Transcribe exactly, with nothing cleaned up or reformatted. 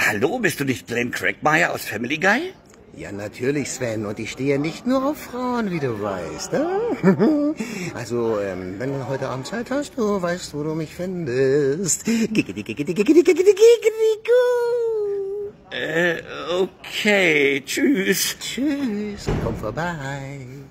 Hallo, bist du nicht Glenn Craigmire aus Family Guy? Ja, natürlich, Sven. Und ich stehe nicht nur auf Frauen, wie du weißt. Ne? Also, ähm, wenn du heute Abend Zeit hast, du weißt, wo du mich findest. Giggidi, giggidi, giggidi, giggidi, giggidi, gu. Äh, okay. Tschüss. Tschüss, komm vorbei.